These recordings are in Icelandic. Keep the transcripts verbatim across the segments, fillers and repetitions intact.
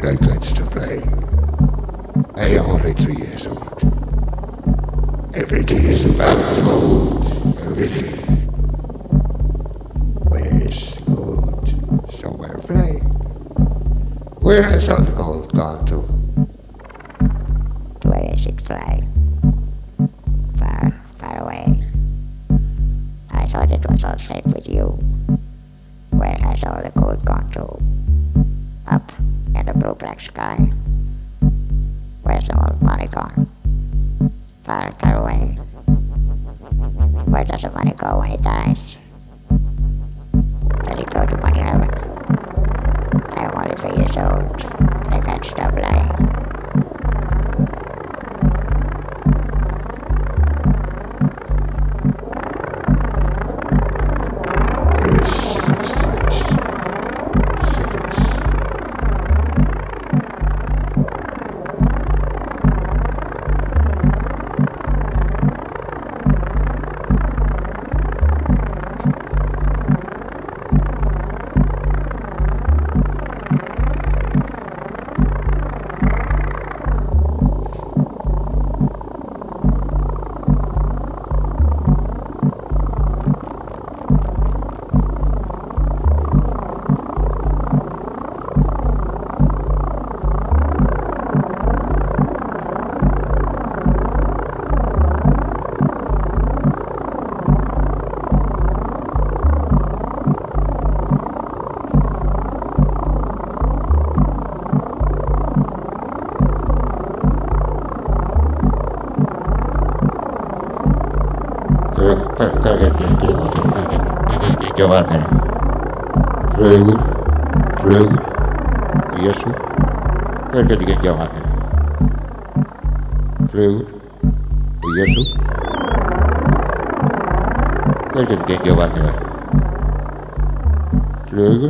like kites to fly. I am only three years old. Everything is about the gold. Everything. Where is the gold? Somewhere flying. Where has all the gold gone to? Where is it flying? Far, far away. I thought it was all safe with you. Where has all the gold gone to? Up in the blue black sky. Where's all the money gone? Far, far away. Where does the money go when it dies? Does it go to money heaven? I am only three years old, and I can't stop lying. Giovanni. Flugur, flugur, Jesu, hvernig get ekki Giovanni. Flugur, Jesu, hvernig get ekki Giovanni. Flugur,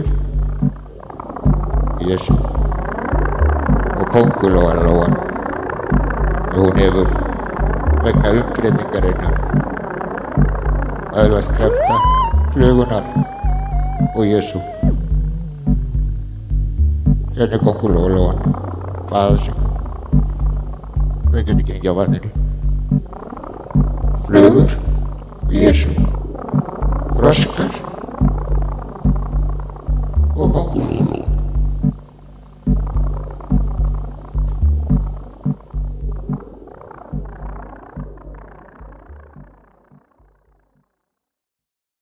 Jesu og kóngulóarlóan. Hún hefur vegna uppbreytingarinnar öðlast krafta flugunar og Jesu. Hérna er kóngulóarlóan, faða sig. Hvernig get ekki gengið á vatninu. Flugur, Jesu, froskar,